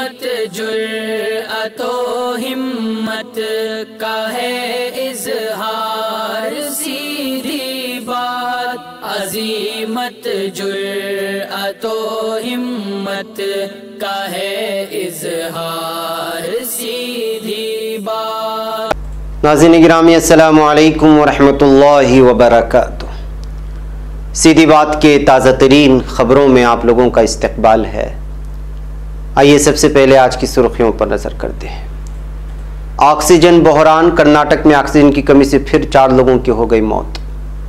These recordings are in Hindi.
अजीमत जुर्अतो हिम्मत का है इज़हार, सीधी बात। अजीमत जुर्अतो हिम्मत का है इज़हार, सीधी बात। नाज़रीन गिरामी अस्सलामु अलैकुम वरहमतुल्लाहि वबरकातुह। सीधी बात के ताज़ा तरीन ख़बरों में आप लोगों का इस्तकबाल है। आइए सबसे पहले आज की सुर्खियों पर नज़र करते हैं। ऑक्सीजन बहरान, कर्नाटक में ऑक्सीजन की कमी से फिर 4 लोगों की हो गई मौत।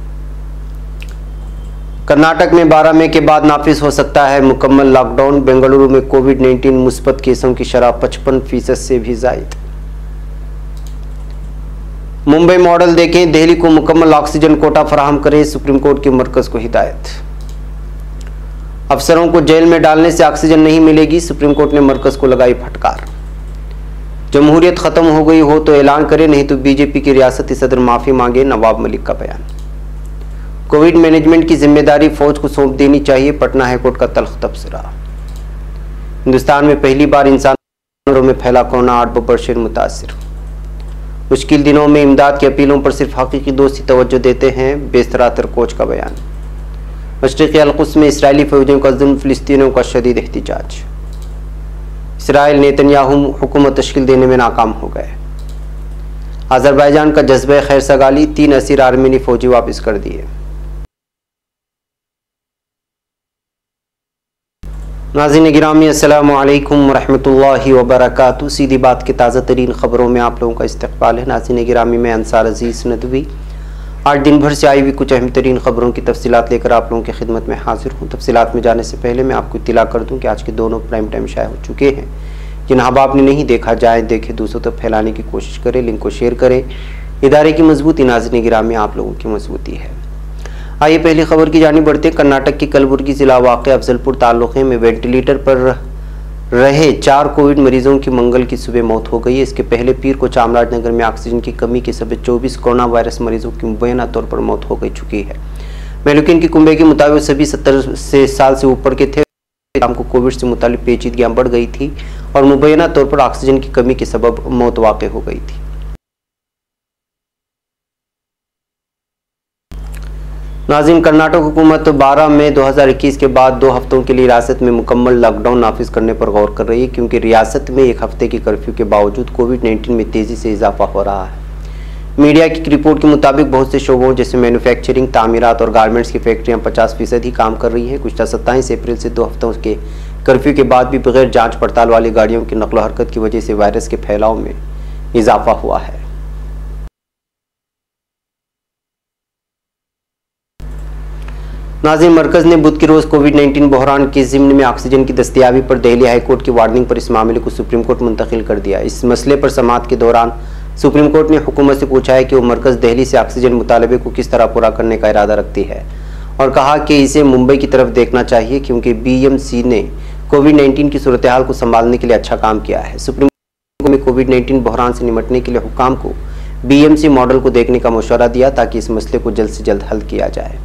कर्नाटक में 12 मई के बाद नाफिज हो सकता है मुकम्मल लॉकडाउन। बेंगलुरु में कोविड-19 मुस्बत केसों की शरह 55% से भी ज़ायद। मुंबई मॉडल देखें, दिल्ली को मुकम्मल ऑक्सीजन कोटा फराहम करे, सुप्रीम कोर्ट की मरकज़ को हिदायत। अफसरों को जेल में डालने से ऑक्सीजन नहीं मिलेगी, सुप्रीम कोर्ट ने मरकज़ को लगाई फटकार। जमहूरियत ख़त्म हो गई हो तो ऐलान करे, नहीं तो बीजेपी की रियासती सदर माफ़ी मांगे, नवाब मलिक का बयान। कोविड मैनेजमेंट की जिम्मेदारी फौज को सौंप देनी चाहिए, पटना हाईकोर्ट का तल्ख तबसरा। हिंदुस्तान में पहली बार इंसानों में फैला कोरोना, 8 बशर मुतासिर। मुश्किल दिनों में इमदाद की अपीलों पर सिर्फ हकीकी दोस्ती तवज्जो देते हैं, बेस्तरातर कोच का बयान। मशरिक़ी अल-कुद्स में इसराइली फौजियों का जुल्म, फ़िलिस्तीनियों का शदीद एहतिजाज। इसराइल नेतन्याहू हुकूमत तश्कील देने में नाकाम हो गए। अज़रबैजान का जज्बे खैर सगाली, 3 असीर आर्मेनी फौजी वापस कर दिए। नाज़रीन गिरामी अस्सलामु अलैकुम वरहमतुल्लाहि वबरकातुह। सीधी बात के ताज़ा तरीन ख़बरों में आप लोगों का इस्तकबाल है। नाज़रीन गिरामी में अंसार अजीज़ नदवी आज दिन भर से आई हुई कुछ अहम तरीन ख़बरों की तफसीलात लेकर आप लोगों की खिदमत में हाजिर हूँ। तफसीलात में जाने से पहले मैं आपको इत्तला कर दूँ कि आज के दोनों प्राइम टाइम शाये हो चुके हैं। जिन अहबाब ने नहीं देखा, जाए देखे, दूसरों तक फैलाने की कोशिश करें, लिंक को शेयर करें। इदारे की मजबूती नाज़रीन गिरामी आप लोगों की मजबूती है। आइए पहली खबर की जानिब बढ़ते। कर्नाटक की कलबुर्गी जिला वाक़े अफजलपुर तालुक़े में वेंटिलेटर पर रहे 4 कोविड मरीजों की मंगल की सुबह मौत हो गई है। इसके पहले पीर को चामराजनगर में ऑक्सीजन की कमी के सबब 24 कोरोना वायरस मरीजों की मुबैना तौर पर मौत हो गई चुकी है। महलूकिन की कुंबे के मुताबिक सभी 70 साल से ऊपर के थे। शाम को कोविड से मुतालिक पेचीदगियाँ बढ़ गई थी और मुबैना तौर पर ऑक्सीजन की कमी के सबब मौत वाक़ हो गई थी। नाज़रीन, कर्नाटक हुकूमत 12 मई 2021 के बाद 2 हफ्तों के लिए रियासत में मुकम्मल लॉकडाउन नाफिज करने पर गौर कर रही है, क्योंकि रियासत में 1 हफ्ते की कर्फ्यू के बावजूद कोविड-19 में तेज़ी से इजाफा हो रहा है। मीडिया की रिपोर्ट के मुताबिक बहुत से शोबों जैसे मैन्युफैक्चरिंग, तामीरात और गारमेंट्स की फैक्ट्रियाँ 50% ही काम कर रही हैं। गुज़श्ता 27 अप्रैल से 2 हफ्तों के कर्फ्यू के बाद भी बगैर जाँच पड़ताल वाली गाड़ियों की नकलो हरकत की वजह से वायरस के फैलाव में इजाफा हुआ है। नाज़रीन, मरकज़ ने बुध के रोज़ कोविड-19 बहरान के ज़िम्न में ऑक्सीजन की दस्तयाबी पर दिल्ली हाई कोर्ट की वार्निंग पर इस मामले को सुप्रीम कोर्ट मुंतकिल कर दिया। इस मसले पर समाअत के दौरान सुप्रीम कोर्ट ने हुकूमत से पूछा है कि वो मरकज़ दिल्ली से ऑक्सीजन मुतालबे को किस तरह पूरा करने का इरादा रखती है और कहा कि इसे मुंबई की तरफ देखना चाहिए, क्योंकि BMC ने कोविड-19 की सूरत हाल को संभालने के लिए अच्छा काम किया है। सुप्रीम कोर्ट में कोविड-19 बहरान से निपटने के लिए हुक्काम को BMC मॉडल को देखने का मशवरा दिया ताकि इस मसले को जल्द से जल्द हल किया जाए।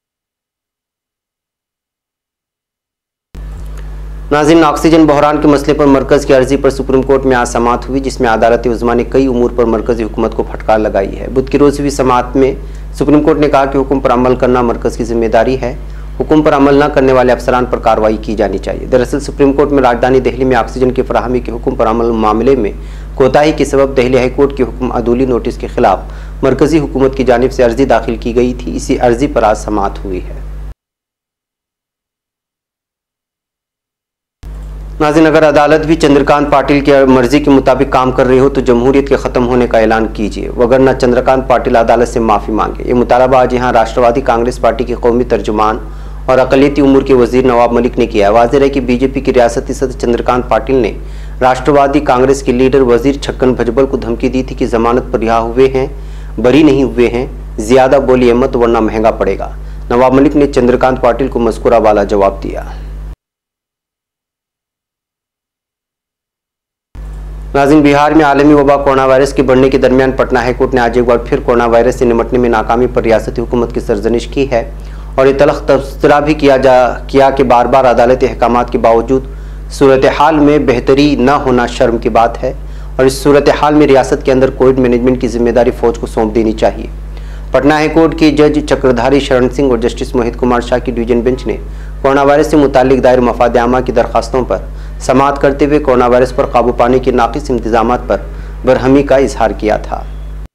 नाज़रीन, ऑक्सीजन बहरान के मसले पर मरकज़ की अर्जी पर सुप्रीम कोर्ट में आज समाअत हुई, जिसमें अदालत उज़्मा ने कई उमूर पर मरकज़ी हुकूमत को फटकार लगाई है। बुध की रोज़ हुई समाअत में सुप्रीम कोर्ट ने कहा कि हुक्म पर अमल करना मरकज़ की जिम्मेदारी है। हुक्म पर अमल न करने वाले अफसरान पर कार्रवाई की जानी चाहिए। दरअसल सुप्रीम कोर्ट में राजधानी दिल्ली में ऑक्सीजन की फराहमी के हुक्म पर अमल मामले में कोताही के सबब दिल्ली हाई कोर्ट के हुक्म अदूली नोटिस के खिलाफ मरकज़ी हुकूमत की जानिब से अर्जी दाखिल की गई थी। इसी अर्जी पर आज समाअत हुई है। नाज़रीन, अगर अदालत भी चंद्रकांत पाटिल की मर्जी के मुताबिक काम कर रही हो तो जमहूरियत के ख़त्म होने का ऐलान कीजिए, वगरना चंद्रकांत पाटिल अदालत से माफ़ी मांगे। ये मुतालबा आज यहाँ राष्ट्रवादी कांग्रेस पार्टी के कौमी तर्जुमान और अक़लियती उमूर के वज़ीर नवाब मलिक ने किया। वाज़ेह है कि बीजेपी की रियासती सदर चंद्रकांत पाटिल ने राष्ट्रवादी कांग्रेस के लीडर वज़ीर छक्कन भुजबल को धमकी दी थी कि ज़मानत पर रिहा हुए हैं, बरी नहीं हुए हैं, ज़्यादा बोलिए मत वरना महंगा पड़ेगा। नवाब मलिक ने चंद्रकांत पाटिल को मज़कूरा वाला जवाब दिया। नाज़रीन, बिहार में आलमी वबा कोरोना वायरस के बढ़ने के दरमियान पटना हाईकोर्ट ने आज एक बार फिर कोरोना वायरस से निपटने में नाकामी पर रियासती हुकूमत की सरजनिश की है और ये तल्ख तबसरा भी किया कि बार बार अदालती अहकामात के बावजूद सूरत हाल में बेहतरी न होना शर्म की बात है और इस सूरत हाल में रियासत के अंदर कोविड मैनेजमेंट की जिम्मेदारी फौज को सौंप देनी चाहिए। पटना हाईकोर्ट के जज चक्रधारी शरण सिंह और जस्टिस मोहित कुमार शाह की डिवीजन बेंच ने कोरोना वायरस से मुताल्लिक दायर मफाद आमा की दरखास्तों पर समाअत करते हुए कोरोना वायरस पर काबू पाने के नाकिस इंतजामात पर बरहमी का इजहार किया था।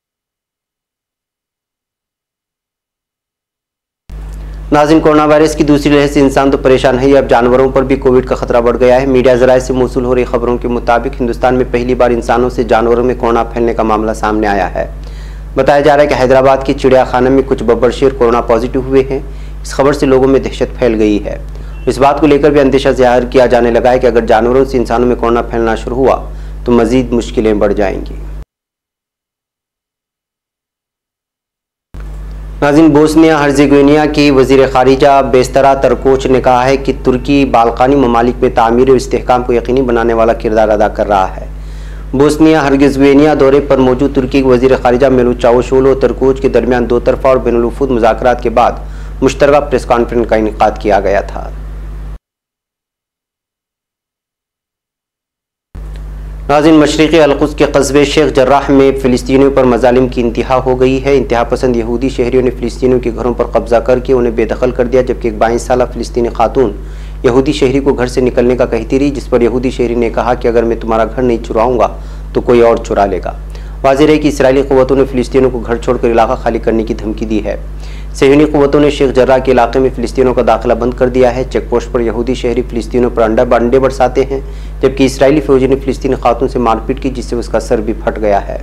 नाज़रीन, कोरोना वायरस की दूसरी लहर से इंसान तो परेशान है, अब जानवरों पर भी कोविड का खतरा बढ़ गया है। मीडिया ज़राए से मौसूल हो रही खबरों के मुताबिक हिंदुस्तान में पहली बार इंसानों से जानवरों में कोरोना फैलने का मामला सामने आया है। बताया जा रहा है कि हैदराबाद के चिड़ियाखाने में कुछ बब्बर शेर कोरोना पॉजिटिव हुए हैं। इस खबर से लोगों में दहशत फैल गई है। इस बात को लेकर भी अंदेशा जाहिर किया जाने लगा है कि अगर जानवरों से इंसानों में कोरोना फैलना शुरू हुआ तो मजीद मुश्किलें बढ़ जाएंगी। नाज़रीन, बोस्निया हर्जेगोविना की वज़ीर ख़ारिजा बेस्तरा तरकोच ने कहा है कि तुर्की बाल्कानी ममालिक में तामीर और इस्तेहकाम को यकीनी बनाने वाला किरदार अदा कर रहा है। बोस्निया हर्जेगोविना दौरे पर मौजूद तुर्की के वज़ीर ख़ारिजा मेलूत चावुशोगलू और तरकोच के दरमियान दो तरफ़ा और बैनुल-वफ़ूद मुज़ाकरात के बाद मुश्तरका प्रेस कॉन्फ्रेंस का इनेकाद किया गया था। नाज़रीन, मशरिक़ी अल-कुद्स के कस्बे शेख जर्राह में फ़िलिस्तीनियों पर मज़ालिम की इंतहा हो गई है। इंतहा पसंद यहूदी शहरियों ने फ़िलिस्तीनियों के घरों पर कब्जा करके उन्हें बेदखल कर दिया, जबकि एक 22 साला फ़िलिस्तीनी खातून यहूदी शहरी को घर से निकलने का कहती रही, जिस पर यहूदी शहरी ने कहा कि अगर मैं तुम्हारा घर नहीं चुराऊँगा तो कोई और चुरा लेगा। वाज़ेह है कि इसराइली क़ुव्वतों ने फ़िलिस्तीनियों को घर छोड़कर इलाका खाली करने की धमकी दी है। सहयूनी क़ुव्वतों ने शेख जर्राह के इलाके में फ़िलिस्तीनियों का दाखिला बंद कर दिया है। चेक पोस्ट पर यहूदी शहरी फ़िलिस्तीनियों पर अंडे बरसाते हैं, जबकि इसराइली फ़ौजी ने फ़िलिस्तीनी खातून से मारपीट की, जिससे उसका सर भी फट गया है।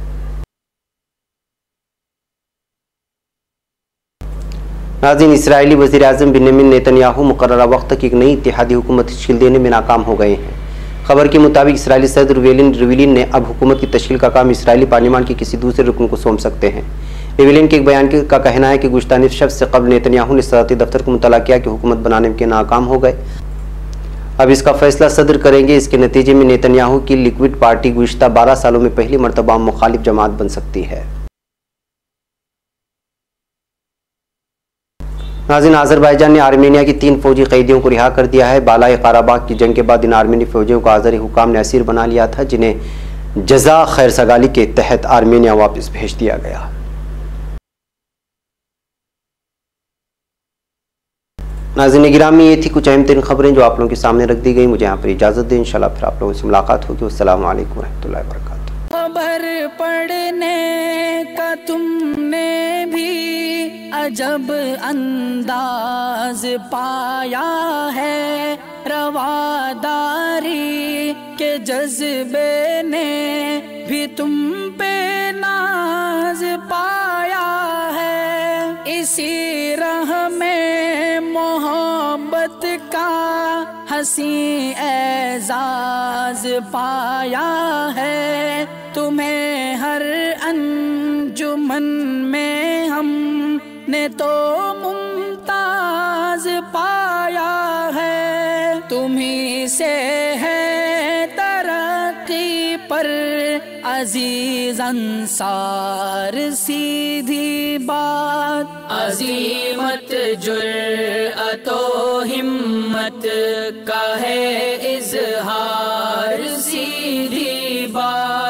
नाज़रीन, इसराइली वज़ीर-ए-आज़म बिन्यामिन नेतन्याहू मुकर्ररा वक्त तक एक नई इत्तेहादी हुकूमत तश्कील देने में नाकाम हो गए हैं। खबर के मुताबिक इसराइली सदर रिविलिन ने अब हुकूमत की तश्कील का काम इसराइली पार्लियामान के किसी दूसरे रुकन को सौंप सकते हैं। रिविलिन के एक बयान का कहना है कि गुज़श्ता निसफ शब्द से कबल नेतन्याहू ने सदारती दफ्तर को मुतला किया कि हुकूमत बनाने के नाकाम हो गए। अब इसका फैसला सदर करेंगे। इसके नतीजे में नेतन्याहू की लिक्विड पार्टी गुज़श्ता 12 सालों में पहली मरतबा मुखालिफ जमात बन सकती है। नाज़रीन, अज़रबैजान ने आर्मेनिया की 3 फौजी कैदियों को रिहा कर दिया है। बालाए काराबाग की जंग के बाद इन आर्मेनी फौजियों को आज़री हुकाम ने असीर बना लिया था, जिन्हें जज़ा खैर सगाली के तहत आर्मेनिया वापस भेज दिया गया। नाज़रीन गिरामी, ये थी कुछ अहम तरीन खबरें जो आप लोगों के सामने रख दी गई। मुझे यहाँ पर इजाज़त दें। इंशाल्लाह फिर आप लोगों से मुलाकात होगी। अस्सलामु अलैकुम रहमतुल्लाहि व बरकातुहू। खबर पढ़ने का तुमने भी अजब अंदाज पाया है, रवादारी के जज्बे ने भी तुम पे नाज पाया है। इसी राह में मोहब्बत का हंसी एजाज पाया है। तुम्हें हर अंजुमन में हमने तो मुमताज पाया है। तुम्ही से है तरक्की पर अजीज अंसार, सीधी बात अजीमत जुर्अतो हिम्मत का है इजहार, सीधी बात।